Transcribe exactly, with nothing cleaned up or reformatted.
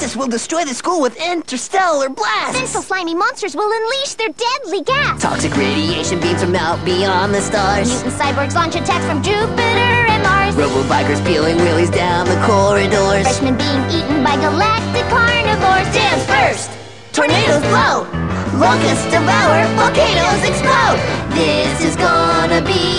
Nexus will destroy the school with interstellar blasts. Vengeful slimy monsters will unleash their deadly gas. Toxic radiation beams from out beyond the stars. Mutant cyborgs launch attacks from Jupiter and Mars. Robo-bikers peeling wheelies down the corridors. Freshmen being eaten by galactic carnivores. Dance first! Tornadoes blow! Locusts devour! Volcanoes explode! This is gonna be